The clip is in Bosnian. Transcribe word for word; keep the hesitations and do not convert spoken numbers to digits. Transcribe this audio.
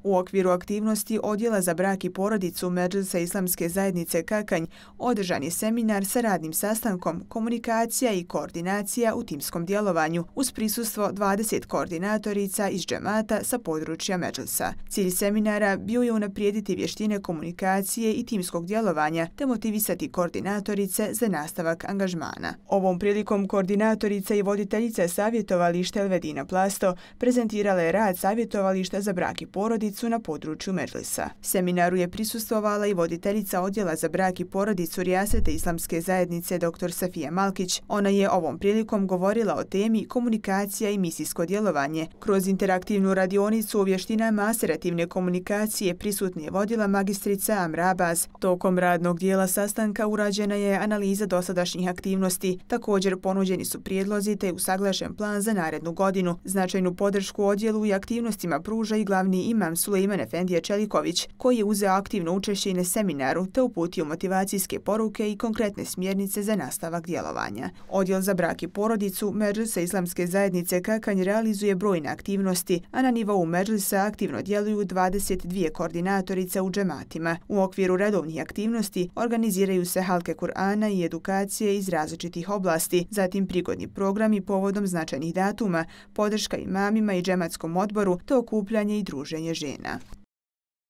U okviru aktivnosti Odjela za brak i porodicu Medžlisa Islamske zajednice Kakanj održan je seminar sa radnim sastankom komunikacija i koordinacija u timskom djelovanju uz prisustvo dvadeset koordinatorica iz džemata sa područja Medžlisa. Cilj seminara bio je unaprijediti vještine komunikacije i timskog djelovanja te motivisati koordinatorice za nastavak angažmana. Ovom prilikom koordinatorica i voditeljica savjetovališta Elvedina Plasto prezentirala je rad savjetovališta za brak i porodicu na području Medžlisa. Seminaru je prisustvovala i voditeljica Odjela za brak i porodicu Rijasete Islamske zajednice dr Safija Malkić. Ona je ovom prilikom govorila o temi komunikacija i misijsko djelovanje. Kroz interaktivnu radionicu o vještinama aserativne komunikacije prisutni je vodila magistrica Amra Abbas. Tokom radnog dijela sastanka urađena je analiza dosadašnjih aktivnosti. Također ponuđeni su prijedlozi te usaglašen plan za narednu godinu. Značajnu podršku odjelu i aktivnostima pruža i glavni imam Sulejman Efendija Čeliković, koji je uzeo aktivno učešće na seminaru te uputio motivacijske poruke i konkretne smjernice za nastavak djelovanja. Odjel za brak i porodicu Medžlisa Islamske zajednice Kakanj realizuje brojne aktivnosti, a na nivou Medžlisa aktivno djeluju dvadeset dvije koordinatorice u džematima. U okviru redovnih aktivnosti organiziraju se halke Kur'ana i edukacije iz različitih oblasti, zatim prigodni programi povodom značajnih datuma, podrška imamima i džematskom odboru te okupljanje i druženje žena.